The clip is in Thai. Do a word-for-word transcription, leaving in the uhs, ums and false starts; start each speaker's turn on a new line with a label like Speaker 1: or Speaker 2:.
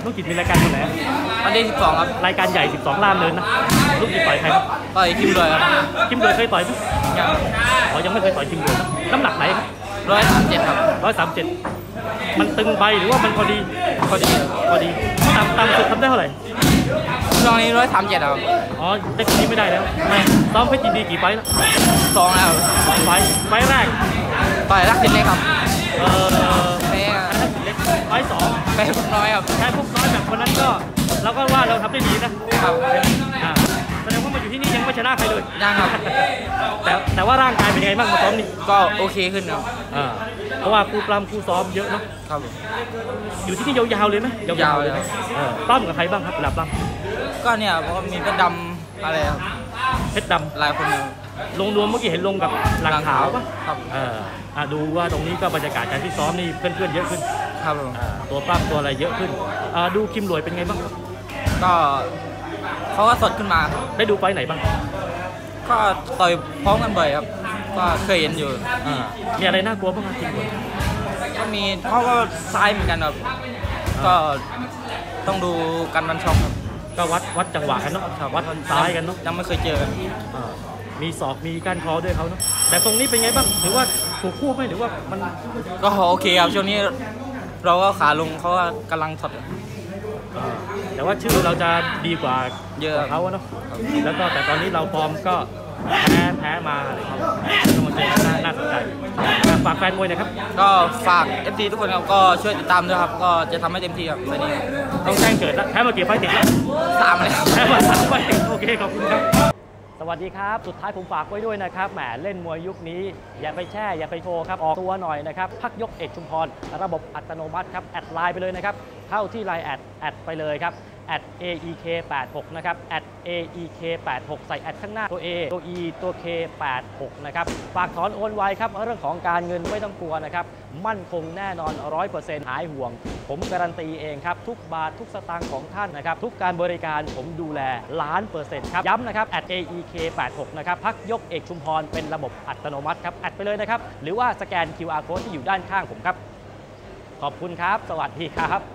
Speaker 1: ลูกจิตมีรายการคนไหน
Speaker 2: วันที่สิบสองครับ
Speaker 1: รายการใหญ่สิบสองล่ามเนินนะลูกจิตต่อยใครครับ
Speaker 2: ต่อยคิมเลยครับ
Speaker 1: คิมเลยเคยต่อยไหมยังอ๋อยังไม่เคยต่อยคิมเลยน้ำหนักไหนครับ
Speaker 2: ร้อยสามเจ็ดครับ
Speaker 1: ร้อยสามเจ็ดมันตึงไปหรือว่ามันพอดีพอดีพอดีตามตามสุดทำได้เท่าไหร่
Speaker 2: ตอนนี้ร้อยสามเจ็ดครับ
Speaker 1: อ๋อได้คนนี้ไม่ได้แล้วไม่ซ้อมเพชรยินดีกี่ไฟแล้ว
Speaker 2: สองแล้ว
Speaker 1: สองไฟไฟแรก
Speaker 2: ต่อยรักสินเล็กครับ
Speaker 1: เออแพ้รักสินเล็กไฟสอง
Speaker 2: แพ้พวกน้อยครับ
Speaker 1: แพ้พวกน้อยแบบคนนั้นก็เราก็ว่าเราทำได้ดีนะครับแสดงว่ามาอยู่ที่นี่ยังไม่ชนะใครเลย
Speaker 2: ยังครับ
Speaker 1: แต่แต่ว่าร่างกายเป็นไงบ้างมาซ้อมนี่
Speaker 2: ก็โอเคขึ้นครับ
Speaker 1: เพราะว่าคู่ปล้ำคู่ซ้อมเยอะเนาะ
Speaker 2: ครับ
Speaker 1: อยู่ที่นี่ยาวๆเลยไหม
Speaker 2: ยาวๆเลย
Speaker 1: ปล้ำกับใครบ้างครับเวลาปล้
Speaker 2: ำก็เนี่ยเพราะมีเพชรดำอะไรครับ
Speaker 1: เพชรดำ
Speaker 2: หลายคน
Speaker 1: ลงรวมเมื่อกี้เห็นลงกับหลังขาวป่ะ
Speaker 2: ครับ
Speaker 1: เออดูว่าตรงนี้ก็บรรยากาศการที่ซ้อมนี่เพื่อนๆเยอะขึ้น
Speaker 2: ครับ
Speaker 1: ตัวปล้ำตัวอะไรเยอะขึ้นดูคิมหลวยเป็นไงบ้าง
Speaker 2: ก็เขาก็สดขึ้นมา
Speaker 1: ได้ดูไฟไหนบ้าง
Speaker 2: ก็ต่อยพร้อมกันบ่อยครับก็เคยเห็นอยู่
Speaker 1: มีอะไรน่ากลัวบ้างคิมหลวย
Speaker 2: ก็มีเขาก็ซ้ายเหมือนกันครับก็ต้องดูกันบันช่องครับ
Speaker 1: ก็วัดวัดจังหวะกันเนาะวัดซ้ายกันเนาะ
Speaker 2: ยังไม่เคยเจอกัน
Speaker 1: มีศอกมีก้านคอด้วยเขาเนาะแต่ตรงนี้เป็นไงบ้างถือว่าถูกคู่ไหมหรือว่ามัน
Speaker 2: ก็โอเคครับช่วงนี้เราก็ขาลงเขาก็กำลังถอด
Speaker 1: แต่ว่าชื่อเราจะดีกว่า
Speaker 2: เยอะ
Speaker 1: เขาเนาะแล้วก็แต่ตอนนี้เราฟอร์มก็แพ้แพ้มาอะไรเขาสมมติน่าสนใจฝากแฟนมวยนะครับ
Speaker 2: ก็ฝาก เอฟ ซี ทุกคนครับก็ช่วยติดตามด้วยครับก็จะทำให้เต็มที่ครับวันนี้
Speaker 1: ต้องแจ้งเกิดแล้วแพ้มากี่ไฟติดแล้ว
Speaker 2: สามเลย
Speaker 1: แพ้มาสามไฟติดโอเคขอบคุณครับสวัสดีครับสุดท้ายผมฝากไว้ด้วยนะครับแหมเล่นมวยยุคนี้อย่าไปแช่อย่าไปโชว์ครับออกตัวหน่อยนะครับพักยกเอกชุมพรระบบอัตโนมัติครับแอดไลน์ไปเลยนะครับเข้าที่ไลน์แอดแอดไปเลยครับแอด เอ อี เค แปดหก นะครับแอด เอ อี เค แปดหก ใส่แอดข้างหน้าตัว A ตัว E ตัว เค แปดหก นะครับฝากถอนโอนไวครับเรื่องของการเงินไม่ต้องกลัวนะครับมั่นคงแน่นอน ร้อยเปอร์เซ็นต์ หายห่วงผมการันตีเองครับทุกบาททุกสตางค์ของท่านนะครับทุกการบริการผมดูแลล้านเปอร์เซ็นต์ครับย้ำนะครับแอด เอ อี เค แปดหก นะครับพักยกเอกชุมพรเป็นระบบอัตโนมัติครับแอดไปเลยนะครับหรือว่าสแกน คิว อาร์ Code ที่อยู่ด้านข้างผมครับขอบคุณครับสวัสดีครับ